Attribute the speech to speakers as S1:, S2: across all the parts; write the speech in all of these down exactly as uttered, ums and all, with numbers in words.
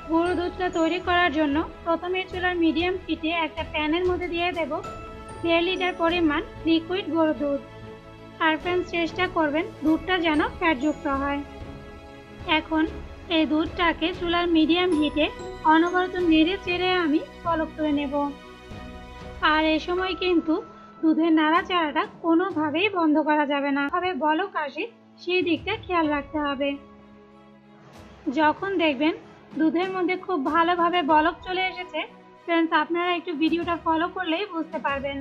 S1: গুঁড়ো দুধটা তৈরি করার জন্য প্রথমে চুলার মিডিয়াম হিটে একটা প্যানের মধ্যে দিয়ে দেব দেড় লিটার পরিমাণ লিকুইড গুঁড়ো দুধ। আর ফ্রেন্ডস চেষ্টা করবেন দুধটা যেন ফ্যাটযুক্ত হয়। এখন এই দুধটাকে চুলার মিডিয়াম হিটে অনবরত নেড়ে চেড়ে আমি বলক তুলে নেব। আর এই সময় কিন্তু দুধের নাড়াচাড়াটা কোনোভাবেই বন্ধ করা যাবে না, তবে বলক আসে সেই দিকটা খেয়াল রাখতে হবে। যখন দেখবেন দুধের মধ্যে খুব ভালোভাবে বলক চলে এসেছে, ফ্রেন্ডস আপনারা একটু ভিডিওটা ফলো করলেই বুঝতে পারবেন।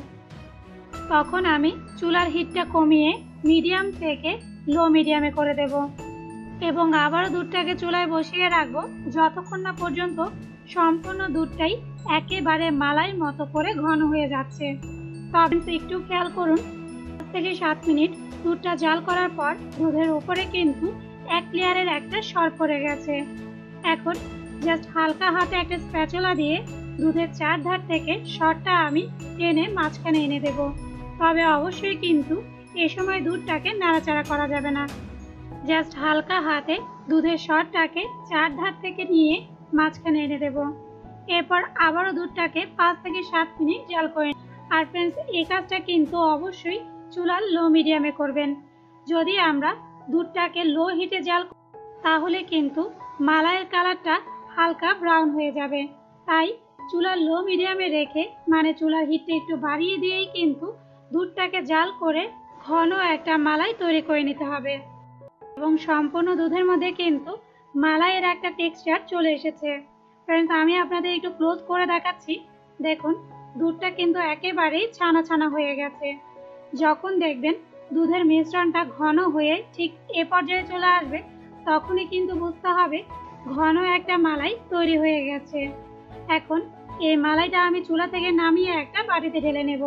S1: তখন আমি চুলার হিটটা কমিয়ে মিডিয়াম থেকে লো মিডিয়ামে করে দেব এবং আবারও দুধটাকে চুলায় বসিয়ে রাখবো যতক্ষণ না পর্যন্ত সম্পূর্ণ দুধটাই একেবারে মালাইয়ের মতো করে ঘন হয়ে যাচ্ছে। তবে একটু খেয়াল করুন, পাঁচ থেকে সাত মিনিট দুধটা জাল করার পর দুধের উপরে কিন্তু এক লেয়ারের একটা সর পড়ে গেছে। এখন জাস্ট হালকা হাতে একটা স্প্যাচুলা দিয়ে দুধের চার ধার থেকে সরটা আমি টেনে মাঝখানে এনে দেব। তবে অবশ্যই কিন্তু এ সময় দুধটাকে নাড়াচাড়া করা যাবে না। জাস্ট হালকা হাতে দুধের সরটাকে চার ধার থেকে নিয়ে মাঝখানে এনে দেব। এরপর আবারও দুধটাকে পাঁচ থেকে সাত মিনিট জাল করে। আর ফ্রেন্ডস এই কাজটা কিন্তু অবশ্যই চুলার লো মিডিয়ামে করবেন। যদি আমরা দুধটাকে লো হিটে জাল তাহলে কিন্তু মালাইয়ের কালারটা হালকা ব্রাউন হয়ে যাবে। তাই চুলার লো মিডিয়ামে রেখে, মানে চুলার হিটটা একটু বাড়িয়ে দিয়েই কিন্তু দুধটাকে জাল করে ঘন একটা মালাই তৈরি করে নিতে হবে। এবং সম্পূর্ণ দুধের মধ্যে কিন্তু মালাইয়ের একটা টেক্সচার চলে এসেছে। ফ্রেন্ডস আমি আপনাদের একটু ক্লোজ করে দেখাচ্ছি। দেখুন দুধটা কিন্তু একেবারেই ছানা ছানা হয়ে গেছে। যখন দেখবেন দুধের মিশ্রণটা ঘন হয়ে ঠিক এ পর্যায়ে চলে আসবে, তখনই কিন্তু বুঝতে হবে ঘন একটা মালাই তৈরি হয়ে গেছে। এখন এই মালাইটা আমি চুলা থেকে নামিয়ে একটা বাটিতে ঢেলে নেব।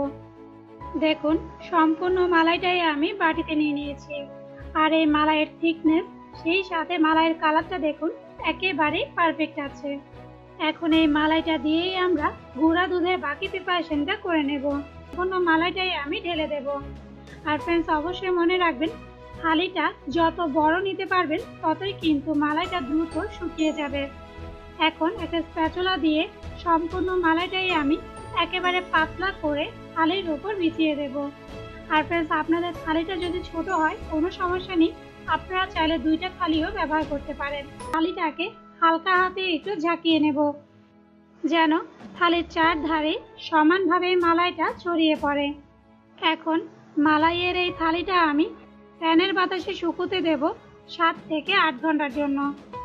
S1: দেখুন সম্পূর্ণ মালাইটাই আমি বাটিতে নিয়ে নিয়েছি। আর এই মালাইয়ের থিকনেস, সেই সাথে মালাইয়ের কালারটা দেখুন একেবারেই পারফেক্ট আছে। এখন এই মালাইটা দিয়েই আমরা গুঁড়া দুধের বাকি প্রিপারেশনটা করে নেব। সম্পূর্ণ মালাইটাই আমি ঢেলে দেব। আর ফ্রেন্ডস অবশ্যই মনে রাখবেন, থালিটা যত বড় নিতে পারবেন ততই কিন্তু মালাইটা দ্রুত শুকিয়ে যাবে। এখন একটা স্প্যাচুলা দিয়ে সম্পূর্ণ মালাইটাই আমি একেবারে পাতলা করে থালির উপর বিছিয়ে দেব। আর ফ্রেন্ডস আপনাদের থালিটা যদি ছোট হয় কোনো সমস্যা নেই, আপনারা চাইলে দুইটা থালিও ব্যবহার করতে পারেন। থালিটাকে হালকা হাতে একটু ঝাঁকিয়ে নেব যেন থালির চার ধারে সমানভাবে মালাইটা ছড়িয়ে পড়ে। এখন মালাইয়ের এই থালিটা আমি ফ্যানের বাতাসে শুকোতে দেব সাত থেকে আট ঘন্টার জন্য।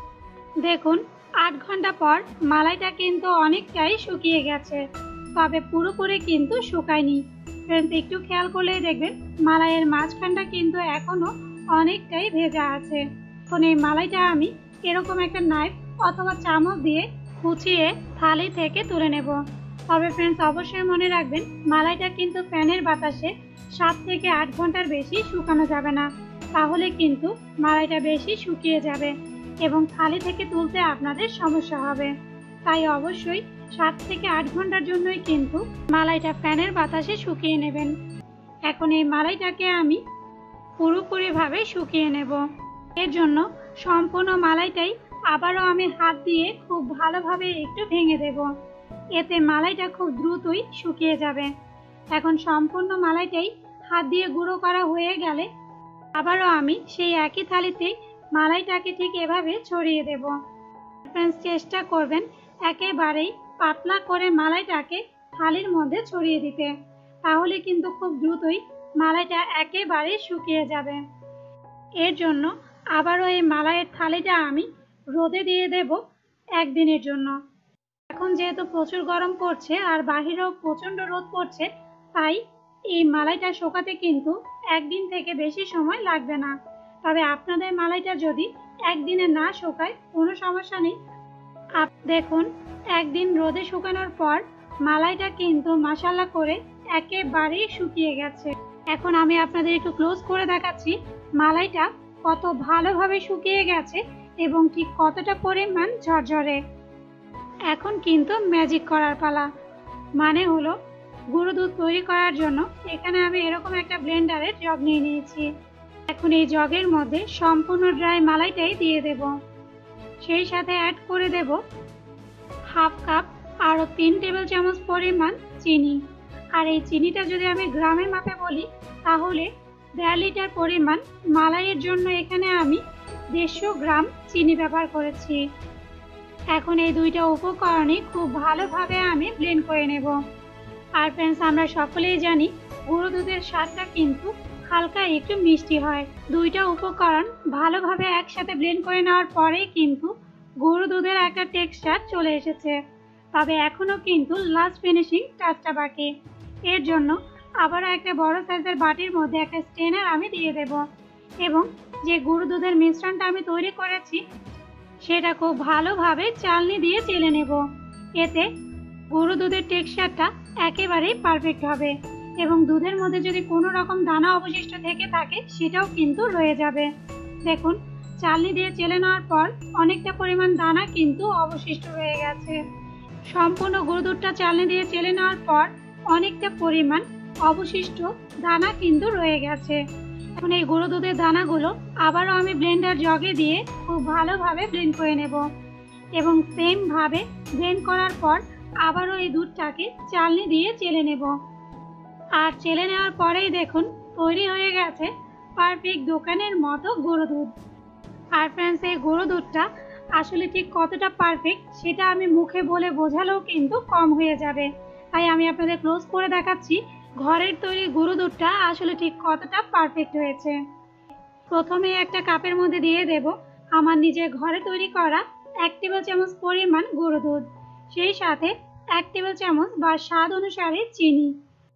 S1: দেখুন আট ঘন্টা পর মালাইটা কিন্তু অনেকটাই শুকিয়ে গেছে, তবে পুরোপুরি কিন্তু শুকায়নি। ফ্রেন্ডস একটু খেয়াল করলেই দেখবেন মালাইয়ের মাঝখানটা কিন্তু এখনো অনেকটাই ভেজা আছে। এখন এই মালাইটা আমি এরকম একটা নাইফ অথবা চামচ দিয়ে কুচিয়ে থালি থেকে তুলে নেব। তবে ফ্রেন্ডস অবশ্যই মনে রাখবেন, মালাইটা কিন্তু ফ্যানের বাতাসে সাত থেকে আট ঘন্টার বেশি শুকানো যাবে না, তাহলে কিন্তু মালাইটা বেশি শুকিয়ে যাবে এবং থালি থেকে তুলতে আপনাদের সমস্যা হবে। তাই অবশ্যই সাত থেকে আট ঘন্টার জন্যই কিন্তু মালাইটা ফ্যানের বাতাসে শুকিয়ে নেবেন। এখন এই মালাইটাকে আমি পুরোপুরিভাবে শুকিয়ে নেব। এর জন্য সম্পূর্ণ মালাইটাই আবারও আমি হাত দিয়ে খুব ভালোভাবে একটু ভেঙে দেব, এতে মালাইটা খুব দ্রুতই শুকিয়ে যাবে। এখন সম্পূর্ণ মালাইটাই হাত দিয়ে গুঁড়ো করা হয়ে গেলে আবারও আমি সেই একই থালিতে মালাইটাকে ঠিক এভাবে ছড়িয়ে দেব। ফ্রেন্ডস চেষ্টা করবেন একেবারেই পাতলা করে মালাইটাকে থালির মধ্যে ছড়িয়ে দিতে, তাহলে কিন্তু খুব দ্রুতই মালাইটা একেবারেই শুকিয়ে যাবে। এর জন্য আবারও এই মালাইয়ের থালিটা আমি রোদে দিয়ে দেব একদিনের জন্য। এখন যেহেতু প্রচুর গরম পড়ছে আর বাহিরেও প্রচণ্ড রোদ পড়ছে, তাই এই মালাইটা শুকাতে কিন্তু একদিন থেকে বেশি সময় লাগবে না। তবে আপনাদের মালাইটা যদি একদিনে না শুকায় কোনো সমস্যা নেই। আপ দেখুন একদিন রোদে শুকানোর পর মালাইটা কিন্তু মাশাআল্লাহ করে একেবারেই শুকিয়ে গেছে। এখন আমি আপনাদের একটু ক্লোজ করে দেখাচ্ছি মালাইটা কত ভালোভাবে শুকিয়ে গেছে এবং ঠিক কতটা পরিমাণ ঝরঝরে। এখন কিন্তু ম্যাজিক করার পালা, মানে হলো গুঁড়ো দুধ তৈরি করার জন্য এখানে আমি এরকম একটা ব্লেন্ডারের জগ নিয়ে নিয়েছি। এখন এই জগের মধ্যে সম্পূর্ণ ড্রাই মালাইটাই দিয়ে দেব, সেই সাথে অ্যাড করে দেব হাফ কাপ আরও তিন টেবিল চামচ পরিমাণ চিনি। আর এই চিনিটা যদি আমি গ্রামের মাপে বলি তাহলে দেড় লিটার পরিমাণ মালাইয়ের জন্য এখানে আমি দেড়শো গ্রাম চিনি ব্যবহার করেছি। এখন এই দুইটা উপকরণই খুব ভালোভাবে আমি ব্লেন্ড করে নেব। আর ফ্রেন্ডস, আমরা সকলেই জানি গুঁড়ো দুধের স্বাদটা কিন্তু হালকা একটু মিষ্টি হয়। দুইটা উপকরণ ভালোভাবে একসাথে ব্লেন্ড করে নেওয়ার পরেই কিন্তু গুঁড়ো দুধের একটা টেক্সচার চলে এসেছে। তবে এখনও কিন্তু লাস্ট ফিনিশিং টাচটা বাকি। এর জন্য আবারও একটা বড় সাইজের বাটির মধ্যে একটা স্ট্রেনার আমি দিয়ে দেব এবং যে গুঁড়ো দুধের মিশ্রণটা আমি তৈরি করেছি সেটা খুব ভালোভাবে চালনি দিয়ে চেলে নেব। এতে গুঁড়ো দুধের টেক্সচারটা একেবারেই পারফেক্ট হবে এবং দুধের মধ্যে যদি কোনো রকম দানা অবশিষ্ট থেকে থাকে সেটাও কিন্তু রয়ে যাবে। দেখুন, চালনি দিয়ে চেলে নেওয়ার পর অনেকটা পরিমাণ দানা কিন্তু অবশিষ্ট রয়ে গেছে। সম্পূর্ণ গুঁড়ো দুধটা চালনি দিয়ে চেলে নেওয়ার পর অনেকটা পরিমাণ অবশিষ্ট দানা কিন্তু রয়ে গেছে। এখন এই গুঁড়ো দুধের দানাগুলো আবারও আমি ব্লেন্ডার জগে দিয়ে খুব ভালোভাবে ব্লেন্ড করে নেব এবং সেমভাবে ব্লেন্ড করার পর আবারও এই দুধটাকে চালনি দিয়ে চেলে নেব। আর চেলে নেওয়ার পরেই দেখুন তৈরি হয়ে গেছে পারফেক্ট দোকানের মতো গুঁড়ো দুধ। আর ফ্রেন্ডস, এই গুঁড়ো দুধটা আসলে ঠিক কতটা পারফেক্ট সেটা আমি মুখে বলে বোঝালেও কিন্তু কম হয়ে যাবে, তাই আমি আপনাদের ক্লোজ করে দেখাচ্ছি ঘরের তৈরি গুঁড়ো দুধটা আসলে ঠিক কতটা পারফেক্ট হয়েছে। প্রথমে একটা কাপের মধ্যে দিয়ে দেব আমার নিজের ঘরে তৈরি করা এক টেবিল চামচ পরিমাণ গুঁড়ো দুধ, সেই সাথে এক টেবিল চামচ বা স্বাদ অনুসারে চিনি,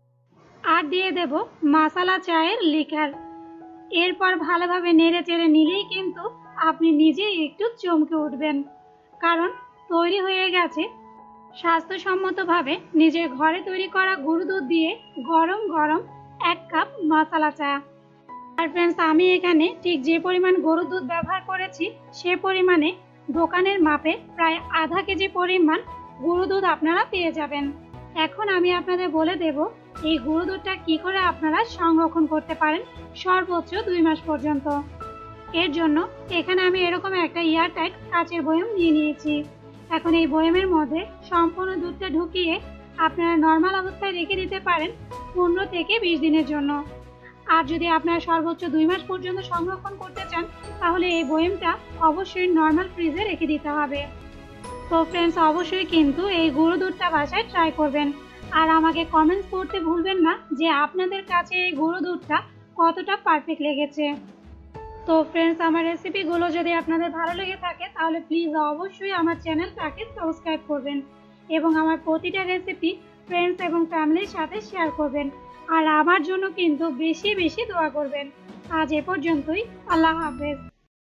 S1: আর দিয়ে দেব মশলা চায়ের লিকার। এরপর ভালোভাবে নেড়ে চেড়ে নিলেই কিন্তু আপনি নিজেই একটু চমকে উঠবেন, কারণ তৈরি হয়ে গেছে স্বাস্থ্যসম্মতভাবে নিজের ঘরে তৈরি করা গুঁড়ো দুধ দিয়ে গরম গরম এক কাপ মশলা চা। আর ফ্রেন্ডস, আমি এখানে ঠিক যে পরিমাণ গরুর দুধ ব্যবহার করেছি সে পরিমাণে দোকানের মাপে প্রায় আধা কেজি পরিমাণ গুঁড়ো দুধ আপনারা পেয়ে যাবেন। এখন আমি আপনাদের বলে দেব এই গুঁড়ো দুধটা কি করে আপনারা সংরক্ষণ করতে পারেন সর্বোচ্চ দুই মাস পর্যন্ত। এর জন্য এখানে আমি এরকম একটা এয়ারটাইট কাচের বয়ম নিয়ে নিয়েছি। এখন এই বয়মের মধ্যে সম্পূর্ণ দুধটা ঢুকিয়ে আপনারা নর্মাল অবস্থায় রেখে দিতে পারেন পনেরো থেকে বিশ দিনের জন্য। আর যদি আপনারা সর্বোচ্চ দুই মাস পর্যন্ত সংরক্ষণ করতে চান তাহলে এই বয়মটা অবশ্যই নর্মাল ফ্রিজে রেখে দিতে হবে। তো ফ্রেন্ডস, অবশ্যই কিন্তু এই গুঁড়ো দুধটা বাসায় ট্রাই করবেন আর আমাকে কমেন্টস করতে ভুলবেন না যে আপনাদের কাছে এই গুঁড়ো দুধটা কতটা পারফেক্ট লেগেছে। তো ফ্রেন্ডস, আমার রেসিপিগুলো যদি আপনাদের ভালো লেগে থাকে তাহলে প্লিজ অবশ্যই আমার চ্যানেলটাকে সাবস্ক্রাইব করবেন এবং আমার প্রতিটা রেসিপি ফ্রেন্ডস এবং ফ্যামিলির সাথে শেয়ার করবেন আর আমার জন্য কিন্তু বেশি বেশি দোয়া করবেন। আজ এ পর্যন্তই, আল্লাহ হাফেজ।